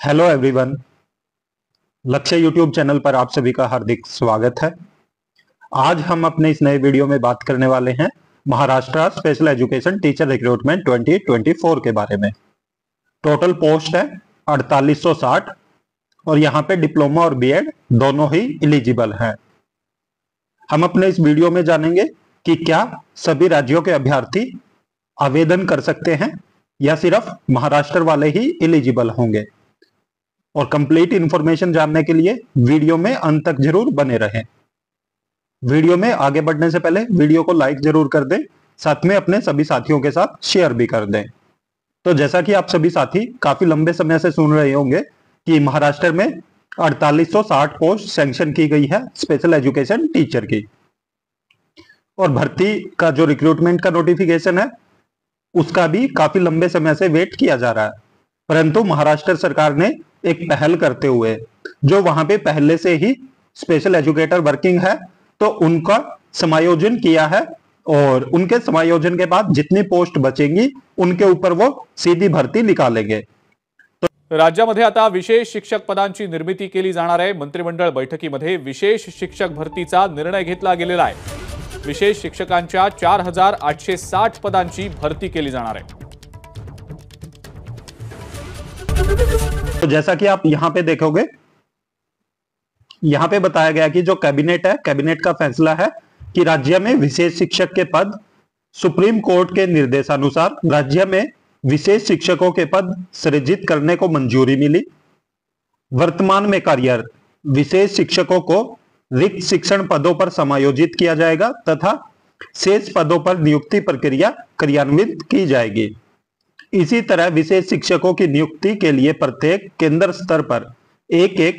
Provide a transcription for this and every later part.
Hello everyone. Lakshya YouTube channel पर आप सभी का हार्दिक स्वागत है। आज हम अपने इस नए वीडियो में बात करने वाले हैं Maharashtra special education teacher recruitment 2024 के बारे में। टोटल पोस्ट है 4860 और यहाँ पे डिप्लोमा और बीएड दोनों ही एलिजिबल हैं। हम अपने इस वीडियो में जानेंगे कि क्या सभी राज्यों के अभ्यर्थी आवेदन कर सकते हैं या सिर्फ महाराष्ट्र वाले ही एलिजिबल होंगे। और कंप्लीट इंफॉर्मेशन जानने के लिए वीडियो में अंत तक जरूर बने रहें। वीडियो में आगे बढ़ने से पहले वीडियो को लाइक जरूर कर दें, साथ में अपने सभी साथियों के साथ शेयर भी कर दें। तो जैसा कि आप सभी साथी काफी लंबे समय से सुन रहे होंगे कि महाराष्ट्र में 4860 पोस्ट सैंक्शन की गई है स्पेशल एजुकेशन टीचर की, और भर्ती का जो रिक्रूटमेंट का नोटिफिकेशन है उसका भी काफी लंबे समय से वेट किया जा रहा है। परंतु महाराष्ट्र सरकार ने एक पहल करते हुए जो वहां पे पहले से ही स्पेशल एजुकेटर वर्किंग है तो उनका समायोजन किया है, और उनके समायोजन के बाद जितनी पोस्ट बचेंगी उनके ऊपर वो सीधी भरती निकालेंगे। राज्यामध्ये आता विशेष शिक्षक पदांची निर्मिती केली जाणार आहे। मंत्रिमंडळ बैठकीमध्ये विशेष शिक्षक भरतीचा निर्णय घेतला गेलेला आहे। विशेष शिक्षकांच्या 4860 पदांची भरती केली जाणार आहे। तो जैसा कि आप यहां पे देखोगे, यहां पे बताया गया कि जो कैबिनेट है, कैबिनेट का फैसला है कि राज्य में विशेष शिक्षक के पद, सुप्रीम कोर्ट के निर्देशानुसार राज्य में विशेष शिक्षकों के पद सृजित करने को मंजूरी मिली। वर्तमान में कार्यरत विशेष शिक्षकों को रिक्त शिक्षण पदों पर समायोजित किया जाएगा तथा शेष पदों पर नियुक्ति प्रक्रिया क्रियान्वित की जाएगी। इसी तरह विशेष शिक्षकों की नियुक्ति के लिए प्रत्येक केंद्र स्तर पर एक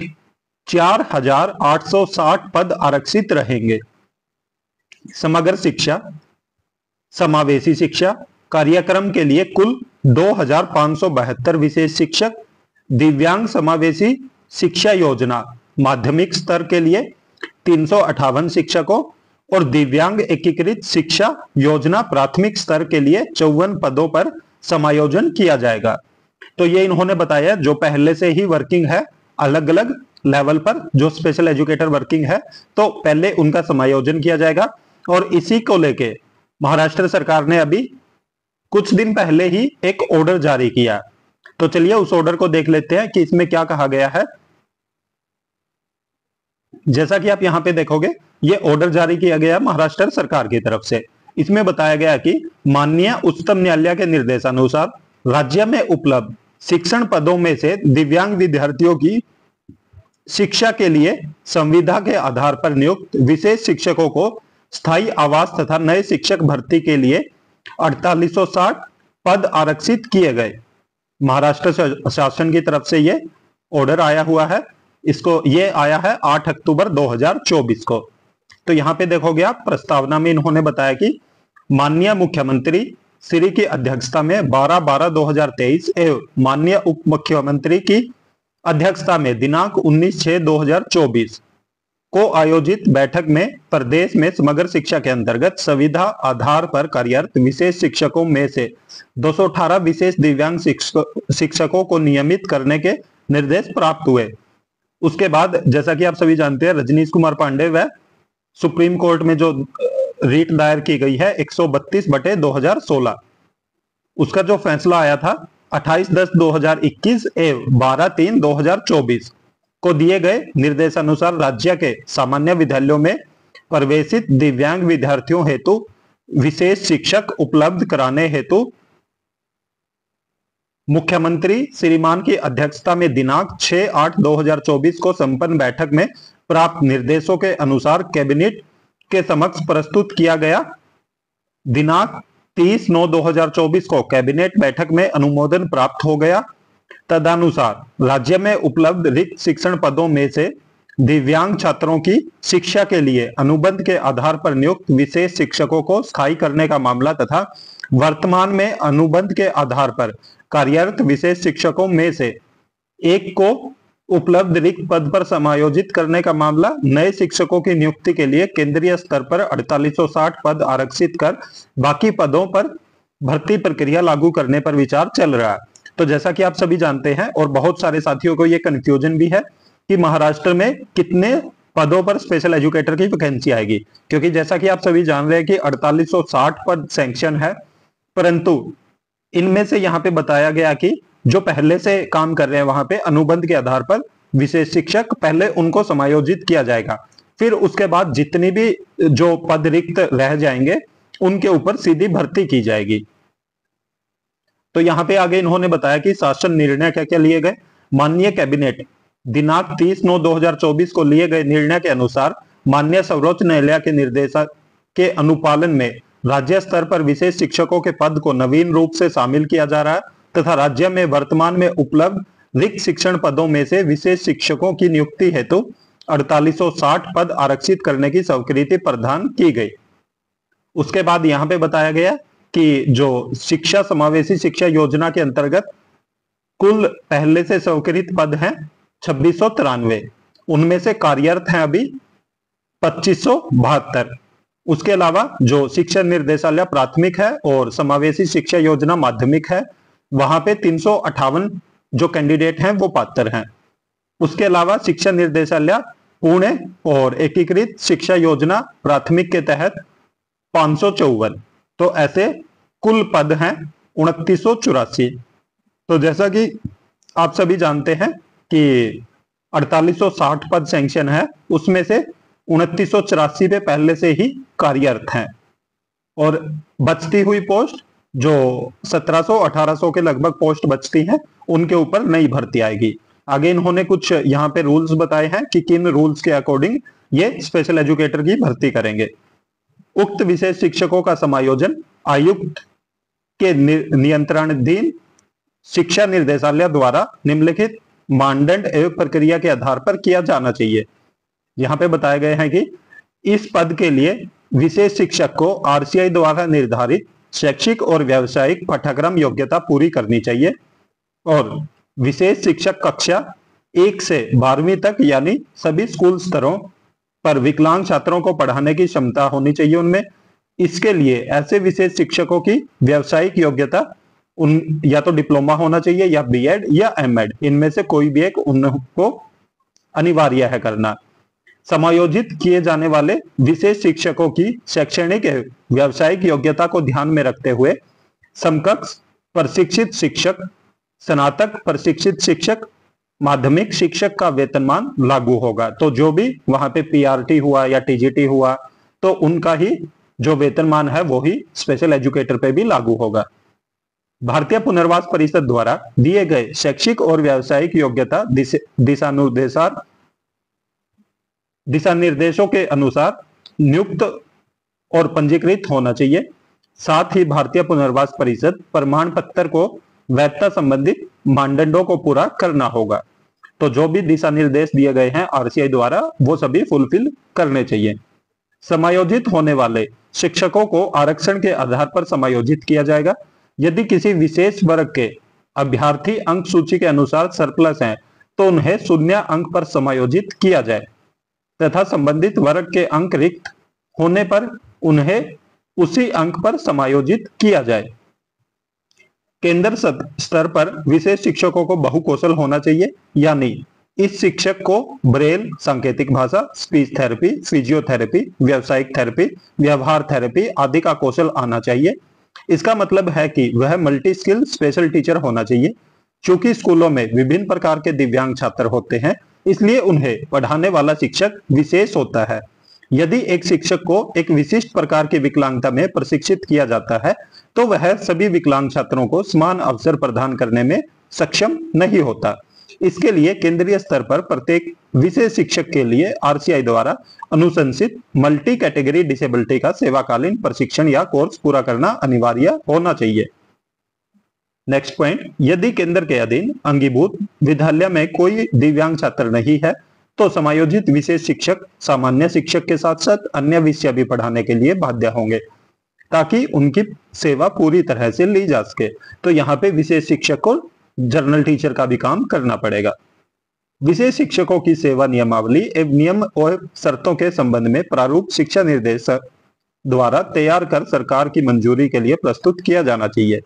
4860 पद आरक्षित रहेंगे। समग्र शिक्षा समावेशी शिक्षा कार्यक्रम के लिए कुल 2572 विशेष शिक्षक, दिव्यांग समावेशी शिक्षा योजना माध्यमिक स्तर के लिए 358 शिक्षकों और दिव्यांग एकीकृत शिक्षा योजना प्राथमिक स्तर के लिए 54 पदों पर समायोजन किया जाएगा। तो ये इन्होंने बताया जो पहले से ही वर्किंग है अलग अलग लेवल पर, जो स्पेशल एजुकेटर वर्किंग है तो पहले उनका समायोजन किया जाएगा। और इसी को लेके महाराष्ट्र सरकार ने अभी कुछ दिन पहले ही एक ऑर्डर जारी किया। तो चलिए उस ऑर्डर को देख लेते हैं कि इसमें क्या कहा गया है। जैसा कि आप यहां पे देखोगे, ये ऑर्डर जारी किया गया महाराष्ट्र सरकार की तरफ से। इसमें बताया गया कि माननीय उच्चतम न्यायालय के निर्देशानुसार राज्य में उपलब्ध शिक्षण पदों में से दिव्यांग विद्यार्थियों की शिक्षा के लिए संविदा के आधार पर नियुक्त विशेष शिक्षकों को स्थायी आवास तथा नए शिक्षक भर्ती के लिए 4860 पद आरक्षित किए गए। महाराष्ट्र शासन की तरफ से ये ऑर्डर आया हुआ है। ये आया है 8 अक्टूबर 2024 को। तो यहां पे देखोगे आप, प्रस्तावना में इन्होंने बताया कि माननीय मुख्यमंत्री श्री की अध्यक्षता में 12/12/2023 एवं माननीय उप मुख्यमंत्री की अध्यक्षता में दिनांक 19/6/2024 को आयोजित बैठक में प्रदेश में समग्र शिक्षा के अंतर्गत संविदा आधार पर कार्यरत विशेष शिक्षकों में से 218 विशेष दिव्यांग शिक्षकों को नियमित करने के निर्देश प्राप्त हुए। उसके बाद जैसा कि आप सभी जानते हैं, रजनीश कुमार पांडे व सुप्रीम कोर्ट में जो रीट दायर की गई है 132/2016, उसका जो फैसला आया था 28/10/2021 एवं 12/3/2024 को दिए गए निर्देशानुसार राज्य के सामान्य विद्यालयों में प्रवेशित दिव्यांग विद्यार्थियों हेतु विशेष शिक्षक उपलब्ध कराने हेतु मुख्यमंत्री श्रीमान की अध्यक्षता में दिनांक 6/8/2024 को संपन्न बैठक में प्राप्त निर्देशों के अनुसार कैबिनेट के समक्ष प्रस्तुत किया गया। दिनांक 30/9/2024 को कैबिनेट बैठक में अनुमोदन प्राप्त हो गया। तदनुसार राज्य में उपलब्ध रिक्त शिक्षण पदों में से दिव्यांग छात्रों की शिक्षा के लिए अनुबंध के आधार पर नियुक्त विशेष शिक्षकों को स्थायी करने का मामला तथा वर्तमान में अनुबंध के आधार पर कार्यरत विशेष शिक्षकों में से एक को उपलब्ध रिक्त पद पर समायोजित करने का मामला, नए शिक्षकों की नियुक्ति के लिए केंद्रीय स्तर पर 4860 पद आरक्षित कर बाकी पदों पर भर्ती प्रक्रिया लागू करने पर विचार चल रहा है। तो जैसा कि आप सभी जानते हैं और बहुत सारे साथियों को ये कंफ्यूजन भी है कि महाराष्ट्र में कितने पदों पर स्पेशल एजुकेटर की वैकेंसी आएगी, क्योंकि जैसा कि आप सभी जान रहे हैं कि 4860 पद सैंक्शन है, परंतु इनमें से यहाँ पे बताया गया कि जो पहले से काम कर रहे हैं वहां पे अनुबंध के आधार पर विशेष शिक्षक पहले उनको समायोजित किया जाएगा, फिर उसके बाद जितनी भी जो पद रिक्त रह जाएंगे उनके ऊपर सीधी भर्ती की जाएगी। तो यहाँ पे आगे इन्होंने बताया कि शासन निर्णय क्या क्या लिए गए। माननीय कैबिनेट दिनांक 30/9/2024 को लिए गए निर्णय के अनुसार माननीय सर्वोच्च न्यायालय के निर्देश के अनुपालन में राज्य स्तर पर विशेष शिक्षकों के पद को नवीन रूप से शामिल किया जा रहा है तथा राज्य में वर्तमान में उपलब्ध रिक्त शिक्षण पदों में से विशेष शिक्षकों की नियुक्ति हेतु 4860 पद आरक्षित करने की स्वीकृति प्रदान की गई। उसके बाद यहाँ पे बताया गया कि जो शिक्षा समावेशी शिक्षा योजना के अंतर्गत कुल पहले से स्वीकृत पद हैं 2693, उनमें से कार्यरत हैं अभी 2572। उसके अलावा जो शिक्षा निर्देशालय प्राथमिक है और समावेशी शिक्षा योजना माध्यमिक है वहां पे 358 जो कैंडिडेट हैं वो पात्र हैं। उसके अलावा शिक्षा निर्देशालय पुणे और एकीकृत शिक्षा योजना प्राथमिक के तहत 554, तो ऐसे कुल पद हैं 2984। तो जैसा कि आप सभी जानते हैं कि 4860 पद सैंक्शन है, उसमें से 2984 पे पहले से ही कार्यरत हैं और बचती हुई पोस्ट जो 1700-1800 के लगभग पोस्ट बचती हैं उनके ऊपर नई भर्ती आएगी। आगे इन्होंने कुछ यहाँ पे रूल्स बताए हैं कि किन रूल्स के अकॉर्डिंग ये स्पेशल एजुकेटर की भर्ती करेंगे। उक्त विशेष शिक्षकों का समायोजन आयुक्त के नियंत्रणाधीन शिक्षा निर्देशालय द्वारा निम्नलिखित मानदंड एवं प्रक्रिया के आधार पर किया जाना चाहिए। यहाँ पे बताए गए हैं कि इस पद के लिए विशेष शिक्षक को आरसीआई द्वारा निर्धारित शैक्षिक और व्यावसायिक पाठ्यक्रम योग्यता पूरी करनी चाहिए और विशेष शिक्षक कक्षा 1 से 12वीं तक यानी सभी स्कूल स्तरों पर विकलांग छात्रों को पढ़ाने की क्षमता होनी चाहिए उनमें। इसके लिए ऐसे विशेष शिक्षकों की व्यावसायिक योग्यता या तो डिप्लोमा होना चाहिए या बीएड या एमएड, इनमें से कोई भी एक उनको अनिवार्य है करना। समायोजित किए जाने वाले विशेष शिक्षकों की शैक्षणिक व्यावसायिक योग्यता को ध्यान में रखते हुए समकक्ष प्रशिक्षित शिक्षक, स्नातक प्रशिक्षित शिक्षक, माध्यमिक शिक्षक का वेतनमान लागू होगा। तो जो भी वहां पे पीआरटी हुआ या टीजीटी हुआ तो उनका ही जो वेतनमान है वो ही स्पेशल एजुकेटर पे भी लागू होगा। भारतीय पुनर्वास परिषद द्वारा दिए गए शैक्षिक और व्यावसायिक योग्यता दिशा निर्देशों के अनुसार नियुक्त और पंजीकृत होना चाहिए। साथ ही भारतीय पुनर्वास परिषद प्रमाण पत्र को वैधता संबंधित मानदंडों को पूरा करना होगा। तो जो भी दिशा निर्देश दिए गए हैं आरसीआई द्वारा वो सभी फुलफिल करने चाहिए। समायोजित होने वाले शिक्षकों को आरक्षण के आधार पर समायोजित किया जाएगा। यदि किसी विशेष वर्ग के अभ्यर्थी अंक सूची के अनुसार सरप्लस हैं तो उन्हें 0 अंक पर समायोजित किया जाए तथा संबंधित वर्ग के अंक रिक्त होने पर उन्हें उसी अंक पर समायोजित किया जाए। केंद्र स्तर पर विशेष शिक्षकों को बहुकौशल होना चाहिए, यानी इस शिक्षक को ब्रेल, सांकेतिक भाषा, स्पीच थेरेपी, फिजियोथेरेपी, व्यावसायिक थेरेपी, व्यवहार थेरेपी आदि का कौशल आना चाहिए। इसका मतलब है कि वह मल्टी स्किल स्पेशल टीचर होना चाहिए। चूंकि स्कूलों में विभिन्न प्रकार के दिव्यांग छात्र होते हैं इसलिए उन्हें पढ़ाने वाला शिक्षक विशेष होता है। यदि एक शिक्षक को एक विशिष्ट प्रकार की विकलांगता में प्रशिक्षित किया जाता है तो वह सभी विकलांग छात्रों को समान अवसर प्रदान करने में सक्षम नहीं होता। इसके लिए केंद्रीय स्तर पर प्रत्येक विशेष शिक्षक के लिए आरसीआई द्वारा अनुशंसित मल्टी कैटेगरी डिसेबिलिटी का सेवाकालीन प्रशिक्षण या कोर्स पूरा करना अनिवार्य होना चाहिए। नेक्स्ट पॉइंट, यदि केंद्र के अधीन अंगीभूत विद्यालय में कोई दिव्यांग छात्र नहीं है तो समायोजित विशेष शिक्षक सामान्य शिक्षक के साथ साथ अन्य विषय भी पढ़ाने के लिए बाध्य होंगे ताकि उनकी सेवा पूरी तरह से ली जा सके। तो यहाँ पे विशेष शिक्षक को जर्नल टीचर का भी काम करना पड़ेगा। विशेष शिक्षकों की सेवा नियमावली एवं नियम और शर्तों के संबंध में प्रारूप शिक्षा निर्देशक द्वारा तैयार कर सरकार की मंजूरी के लिए प्रस्तुत किया जाना चाहिए।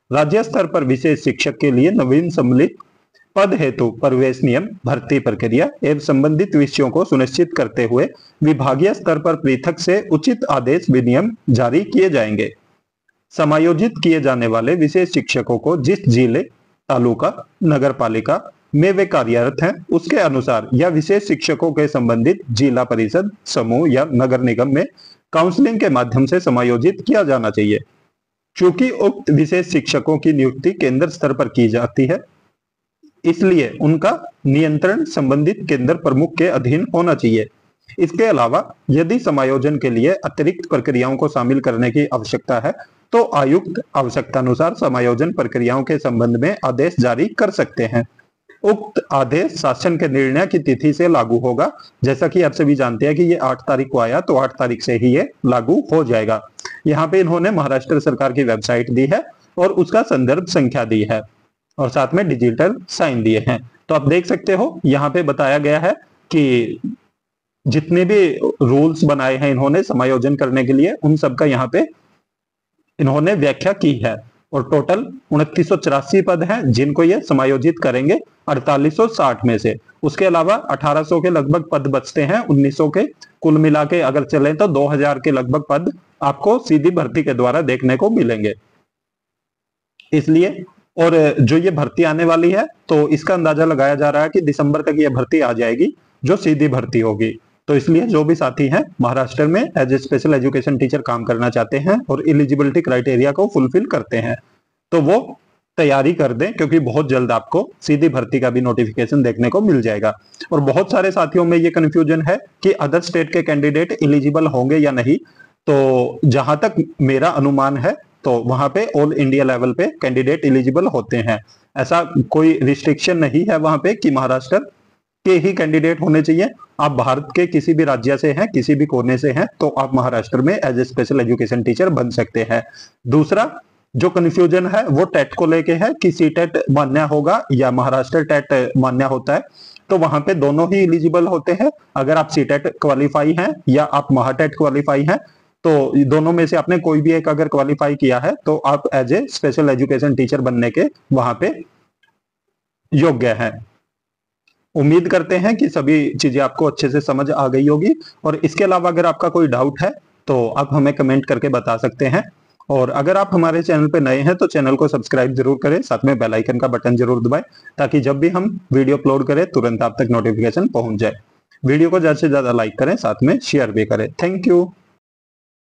राज्य स्तर पर विशेष शिक्षक के लिए नवीन सम्मिलित पद हेतु प्रवेश नियम, भर्ती प्रक्रिया एवं संबंधित विषयों को सुनिश्चित करते हुए विभागीय स्तर पर पृथक से उचित आदेश विनियम जारी किए जाएंगे। समायोजित किए जाने वाले विशेष शिक्षकों को जिस जिले, तालुका, नगर पालिका में वे कार्यरत हैं उसके अनुसार या विशेष शिक्षकों के संबंधित जिला परिषद, समूह या नगर निगम में काउंसलिंग के माध्यम से समायोजित किया जाना चाहिए। चूंकि उक्त विशेष शिक्षकों की नियुक्ति केंद्र स्तर पर की जाती है, इसलिए उनका नियंत्रण संबंधित केंद्र प्रमुख के अधीन होना चाहिए। इसके अलावा यदि समायोजन के लिए अतिरिक्त प्रक्रियाओं को शामिल करने की आवश्यकता है तो आयुक्त आवश्यकतानुसार समायोजन प्रक्रियाओं के संबंध में आदेश जारी कर सकते हैं। उक्त आदेश शासन के निर्णय की तिथि से लागू होगा। जैसा कि आप सभी जानते हैं कि ये 8 तारीख को आया, तो 8 तारीख से ही ये लागू हो जाएगा। यहाँ पे इन्होंने महाराष्ट्र सरकार की वेबसाइट दी है और उसका संदर्भ संख्या दी है और साथ में डिजिटल साइन दिए हैं। तो आप देख सकते हो यहाँ पे बताया गया है कि जितने भी रूल्स बनाए हैं इन्होंने समायोजन करने के लिए, उन सबका यहाँ पे इन्होंने व्याख्या की है और टोटल 2984 पद हैं जिनको ये समायोजित करेंगे 4860 में से। उसके अलावा 1800 के लगभग पद बचते हैं 1900 के, कुल मिला के अगर चलें तो 2000 के लगभग पद आपको सीधी भर्ती के द्वारा देखने को मिलेंगे। इसलिए और जो ये भर्ती आने वाली है तो इसका अंदाजा लगाया जा रहा है कि दिसंबर तक ये भर्ती आ जाएगी जो सीधी भर्ती होगी। तो इसलिए जो भी साथी हैं महाराष्ट्र में as a special education teacher काम करना चाहते हैं और एलिजिबिलिटी क्राइटेरिया को फुलफिल करते हैं तो वो तैयारी कर दें, क्योंकि बहुत जल्द आपको सीधी भर्ती का भी नोटिफिकेशन देखने को मिल जाएगा। और बहुत सारे साथियों में ये कंफ्यूजन है कि अदर स्टेट के कैंडिडेट एलिजिबल होंगे या नहीं। तो जहां तक मेरा अनुमान है तो वहां पे ऑल इंडिया लेवल पे कैंडिडेट एलिजिबल होते हैं। ऐसा कोई रिस्ट्रिक्शन नहीं है वहां पे कि महाराष्ट्र के ही कैंडिडेट होने चाहिए। आप भारत के किसी भी राज्य से हैं, किसी भी कोने से हैं, तो आप महाराष्ट्र में as a special education teacher बन सकते हैं। दूसरा जो कंफ्यूजन है वो टेट को लेके है कि सी टेट मान्य होगा या महाराष्ट्र टेट मान्य होता है। तो वहां पे दोनों ही एलिजिबल होते हैं। अगर आप सी टेट क्वालिफाई हैं या आप महाटेट क्वालिफाई हैं तो दोनों में से आपने कोई भी एक अगर क्वालिफाई किया है तो आप as a special education teacher बनने के वहां पे योग्य हैं। उम्मीद करते हैं कि सभी चीजें आपको अच्छे से समझ आ गई होगी। और इसके अलावा अगर आपका कोई डाउट है तो आप हमें कमेंट करके बता सकते हैं। और अगर आप हमारे चैनल पे नए हैं तो चैनल को सब्सक्राइब जरूर करें, साथ में बेल आइकन का बटन जरूर दबाएं ताकि जब भी हम वीडियो अपलोड करें तुरंत आप तक नोटिफिकेशन पहुंच जाए। वीडियो को ज्यादा से ज्यादा लाइक करें, साथ में शेयर भी करें। Thank you.